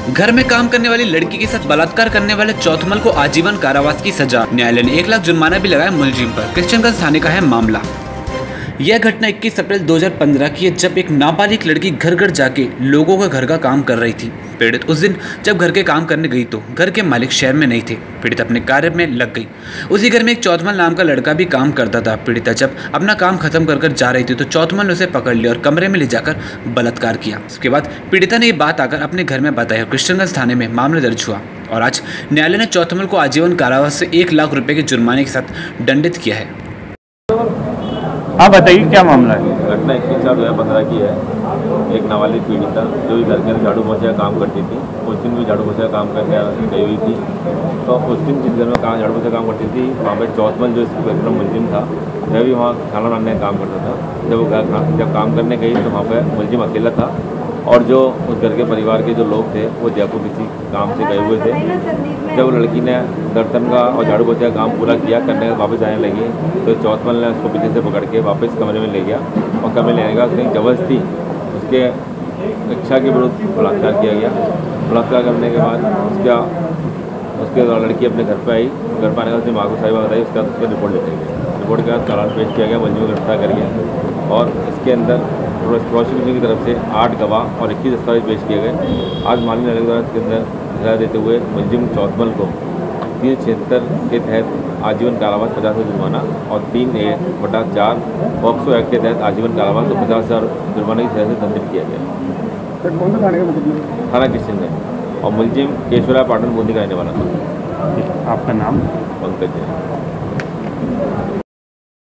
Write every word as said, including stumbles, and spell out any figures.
घर में काम करने वाली लड़की के साथ बलात्कार करने वाले चौथमल को आजीवन कारावास की सजा। न्यायालय ने एक लाख जुर्माना भी लगाया मुलजिम पर। किशनगंज थाने का है मामला। यह घटना इक्कीस अप्रैल दो हज़ार पंद्रह की है, जब एक नाबालिग लड़की घर घर जाके लोगों का घर का काम कर रही थी। पीड़ित उस दिन जब घर के काम करने गई तो घर के मालिक शहर में नहीं थे। पीड़ित अपने कार्य में लग गई। उसी घर में एक चौथमल नाम का लड़का भी काम करता था। पीड़िता जब अपना काम खत्म कर कर जा रही थी तो चौथमल ने उसे पकड़ लिया और कमरे में ले जाकर बलात्कार किया। उसके बाद पीड़िता ने ये बात आकर अपने घर में बताई। किशनगंज थाने में मामला दर्ज हुआ और आज न्यायालय ने चौथमल को आजीवन कारावास से एक लाख रुपए के जुर्माने के साथ दंडित किया है। हाँ बताइए, क्या मामला है? घटना इक्कीस चार दो हज़ार पंद्रह की है। एक नाबालिग पीड़िता जो घर के अंदर झाड़ू पोछा का काम करती थी, उस दिन भी झाड़ू पोछा का काम करने गई हुई थी। तो उस दिन जिस घर में काम झाड़ू पोछा काम करती थी, वहाँ पर चौथमल जो इसका मुलजिम था, वह भी वहाँ खाना बनाने का काम करता था। जब वो घर जब काम करने गई तो वहाँ पर मुलजिम अकेला था और जो उस घर के परिवार के जो लोग थे वो जयपुर किसी काम से गए हुए थे। जब लड़की ने बर्तन का और झाड़ू पोछा का काम पूरा किया करने वापस आने लगी तो चौथमल ने उसको पीछे से पकड़ के वापस कमरे में ले गया और कमरे में लेने का उसने जबरदस्ती उसके इच्छा के विरुद्ध बलात्कार किया गया। बलात्कार करने के बाद उसका उसके लड़की अपने घर पर आई। घर पर आने का उसने माँ को साहिबा बताई। उसके बाद उसका रिपोर्ट लेते गए। रिपोर्ट के बाद चालान पेश किया गया, मुलजिम को गिरफ्तार कर गया और इसके अंदर प्रोसिक्यूशन की तरफ से आठ गवाह और इक्कीस दस्तावेज पेश किए गए। आज माननीय न्यायालय द्वारा इसके अंदर सजा देते हुए मुलजिम चौथमल को तीन छिहत्तर के तहत आजीवन कारावास पचास हजार जुर्माना और तीन ए बटा चार पॉक्सो एक्ट के तहत आजीवन कारावास और पचास हजार जुर्माने की सजा से दंडित किया गया। कौन सा थाने का मतलब? थाना किशनगंज और मुलजिम केशवराय पाटन बूंदी का रहने वाला था। आपका नाम? पंकज है।